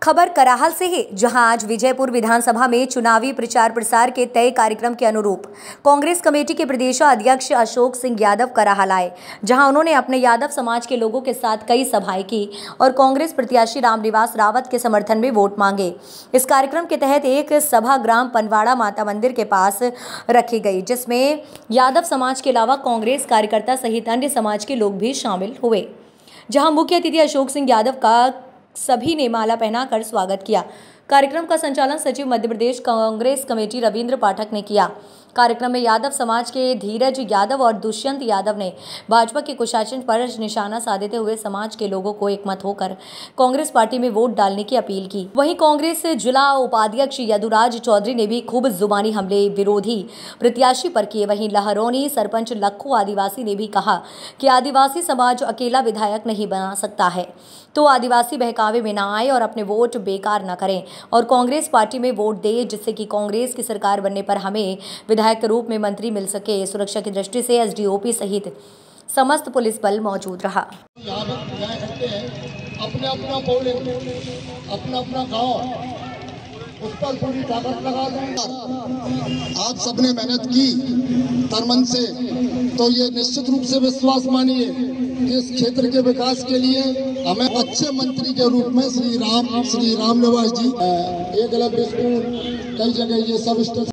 खबर कराहल से है, जहां आज विजयपुर विधानसभा में चुनावी प्रचार प्रसार के तय कार्यक्रम के अनुरूप कांग्रेस कमेटी के प्रदेशाध्यक्ष अशोक सिंह यादव कराहल आए, जहां उन्होंने अपने यादव समाज के लोगों के साथ कई सभाएं की और कांग्रेस प्रत्याशी रामनिवास रावत के समर्थन में वोट मांगे। इस कार्यक्रम के तहत एक सभा ग्राम पनवाड़ा माता मंदिर के पास रखी गई, जिसमें यादव समाज के अलावा कांग्रेस कार्यकर्ता सहित अन्य समाज के लोग भी शामिल हुए। जहां मुख्य अतिथि अशोक सिंह यादव का सभी ने माला पहनाकर स्वागत किया। कार्यक्रम का संचालन सचिव मध्य प्रदेश कांग्रेस कमेटी रविंद्र पाठक ने किया। कार्यक्रम में यादव समाज के धीरज यादव और दुष्यंत यादव ने भाजपा के कुशासन पर निशाना साधते हुए समाज के लोगों को एकमत होकर कांग्रेस पार्टी में वोट डालने की अपील की। वहीं कांग्रेस जिला उपाध्यक्ष यदुराज चौधरी ने भी खूब जुबानी हमले विरोधी प्रत्याशी पर किए। वहीं लहरौनी सरपंच लखू आदिवासी ने भी कहा कि आदिवासी समाज अकेला विधायक नहीं बना सकता है, तो आदिवासी बहकावे में न आए और अपने वोट बेकार न करें और कांग्रेस पार्टी में वोट दे, जिससे कि कांग्रेस की सरकार बनने पर हमें विधायक के रूप में मंत्री मिल सके। सुरक्षा की दृष्टि से एसडीओपी सहित समस्त पुलिस बल मौजूद रहा। अपने अपना बोले, अपना अपना गाँव, उस पर पूरी ताकत लगा दें। आप सबने मेहनत की तरमन से, तो ये निश्चित रूप से विश्वास मानिए कि इस क्षेत्र के विकास के लिए हमें अच्छे मंत्री के रूप में श्री रामनिवास जी, एकलव्य स्कूल, कई जगह ये सब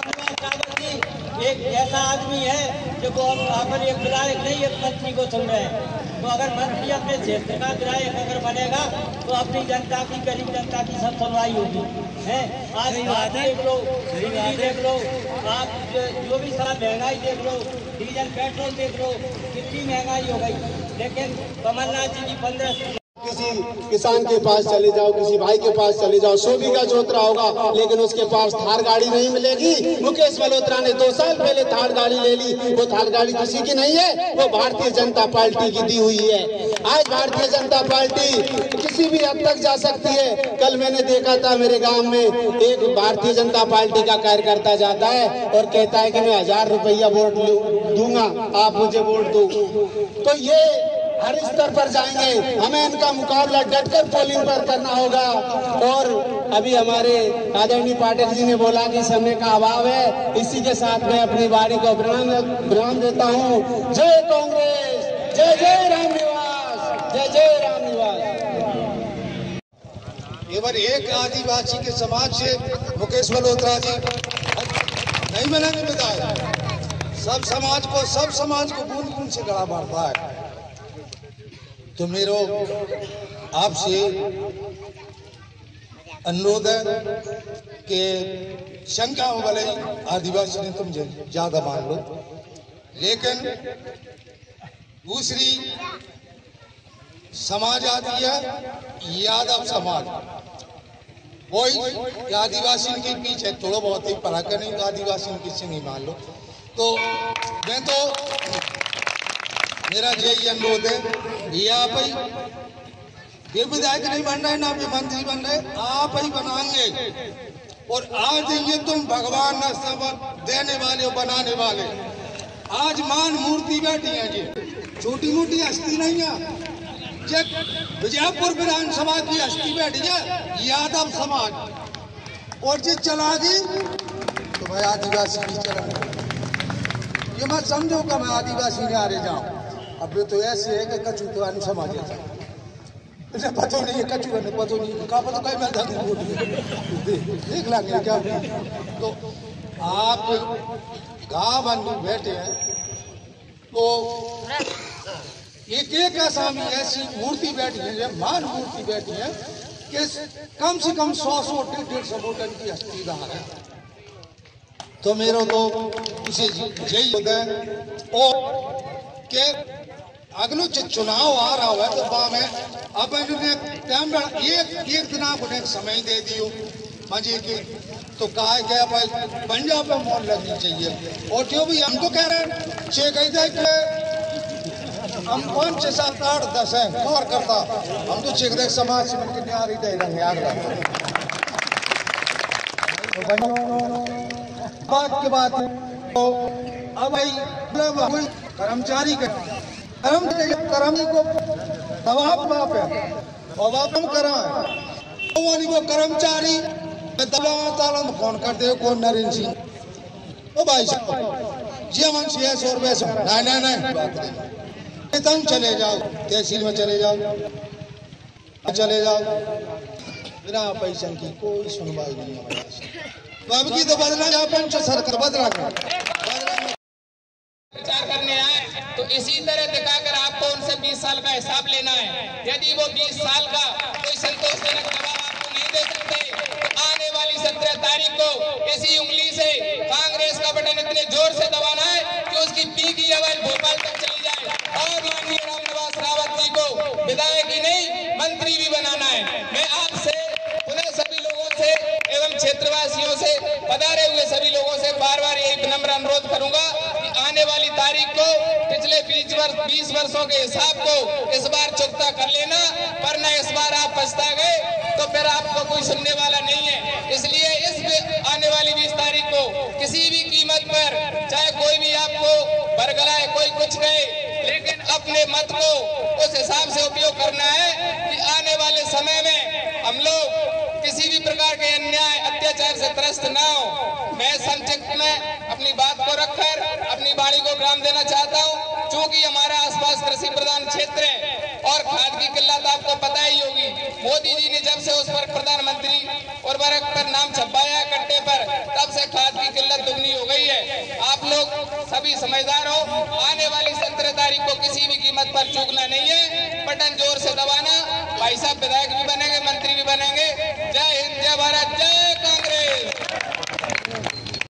एक ऐसा आदमी है जो अगर एक विधायक नहीं एक मंत्री को चुन रहे हैं, तो अगर मंत्री अपने क्षेत्र का विधायक अगर बनेगा तो अपनी जनता की, गरीब जनता की सब सुनवाई होगी। है आज देख लो, देख लो, आप जो भी सारा महंगाई देख लो, डीजल पेट्रोल देख लो, कितनी महंगाई हो गई। लेकिन कमलनाथ जी की 15 किसी किसान के पास चले जाओ, किसी भाई के पास चले जाओ, 100 बीघा जोत रहा होगा, लेकिन उसके पास थार गाड़ी नहीं मिलेगी। मुकेश मल्होत्रा ने 2 साल पहले थार गाड़ी ले ली, वो थार गाड़ी किसी की नहीं है, वो भारतीय जनता पार्टी की दी हुई है। आज भारतीय जनता पार्टी किसी भी हद तक जा सकती है। कल मैंने देखा था मेरे गांव में एक भारतीय जनता पार्टी का कार्यकर्ता जाता है और कहता है कि मैं 1000 रुपया वोट दूंगा, आप मुझे वोट दो। तो ये हर स्तर पर जाएंगे, हमें इनका मुकाबला डटकर पोलिंग पर करना होगा। और अभी हमारे आदरणीय पाटिल जी ने बोला कि समय का अभाव है, इसी के साथ मैं अपनी वाणी को विराम देता हूँ। जय कांग्रेस, जय जय रामनिवास, जय जय रामनिवास। केवल एक आदिवासी के समाज से मुकेश मल्होत्रा जी नहीं बनेंगे विधायक। सब समाज को बूंद बूंद से गला मारता है। तो मेरा आपसे अनुरोध है कि शंका हो भले आदिवासी ने तुम ज्यादा मान लो, लेकिन दूसरी समाज आती है यादव समाज। कोई आदिवासी के पीछे थोड़ा बहुत ही पढ़ा कर नहीं, आदिवासी किसी नहीं मान लो। तो मैं तो मेरा यही अनुरोध है, ये आप ही ये विधायक नहीं बन रहे, ना भी मंत्री बन रहे, आप ही बनाएंगे। और आज ये तुम भगवान न सब देने वाले हो, बनाने वाले। आज मान मूर्ति बैठी है, जी छोटी मोटी हस्ती नहीं है। विजयपुर विधानसभा की हस्ती बैठी है यादव समाज, और जो चलागी तो मैं आदिवासी नहीं चला। ये मत समझो कि मैं आदिवासी ने हारे जाऊं। अब तो ऐसे है कि कचू तो अनु समाज है, इसे पता नहीं है, कचू ने पता नहीं का पता कहीं मिलता नहीं, देख लागे क्या। तो आप गाँव बन बैठे हैं, तो एक आसामी ऐसी मूर्ति बैठी है, मान मूर्ति बैठी है कि कम से कम 100-150 वोटन की हस्ती बाहर है। तो मेरा तो उसे यही होता है। और के अगलो चुनाव आ रहा है, तो मैं अब एक दिन आप उन्हें समय दे दियो मजे के, तो कहा क्या पंजाब में मोल लगनी चाहिए। और जो भी हम तो कह रहे हैं 6 कहते कि हम 5, 6, 7, 8, 10 है और करता, हम तो चेक देख समाज से मिलकर न्यारी दे रहे हैं। बात के बाद तो अब कर्मचारी का कर्म को दबाव माप है और करा है। वो कर्मचारी ताला फोन करते हो कौन नरेंद्र सिंह ओ भाई साहब जी हम 600 रुपए से नहीं तुम चले जाओ तहसील में चले जाओ बिना पैसे की कोई सुनवाई नहीं है। तो अब की तो बदला पंच सरकार बदला प्रचार करने आए तो इसी तरह दिखाकर आपको उनसे 20 साल का हिसाब लेना है। यदि वो 20 साल का कोई संतोषजनक जवाब आपको नहीं दे सकते तो आने वाली 17 तारीख को इसी उंगली से कांग्रेस का बटन इतने जोर से दबाना है कि उसकी पी की आवाज भोपाल तक चली जाए और माननीय रामनिवास रावत जी को विधायक ही नहीं मंत्री भी बनाना है। मैं आपसे पुनः सभी लोगों से एवं क्षेत्रवासियों से पधारे हुए सभी लोगों से बार बार यही विनम्र अनुरोध करूंगा कि आने वाली तारीख को पिछले 20 वर्षों के हिसाब को इस बार चुकता कर लेना, वरना इस बार आप पछता गए तो फिर आपको कोई सुनने वाला नहीं है। इसलिए इस आने वाली 20 तारीख को किसी भी कीमत पर चाहे कोई भी आपको बरगलाए कोई कुछ कहे, लेकिन अपने मत को उस हिसाब से उपयोग करना है कि आने वाले समय में हम लोग किसी भी प्रकार के अन्याय अत्याचार से त्रस्त ना हो। मैं संक्षिप्त में अपनी बात को रखकर अपनी वाणी को विराम देना चाहता हूं। चूंकि हमारा आसपास कृषि प्रधान क्षेत्र है और खाद की किल्लत आपको पता ही होगी। मोदी जी ने जब से उस पर प्रधानमंत्री उर्वरक पर नाम छपाया कट्टे पर, तब से खाद की किल्लत दुगनी हो गई है। आप लोग सभी समझदार हो, आने वाली 17 तारीख को किसी भी कीमत पर चूकना नहीं है, बटन जोर से दबाना। भाई साहब विधायक भी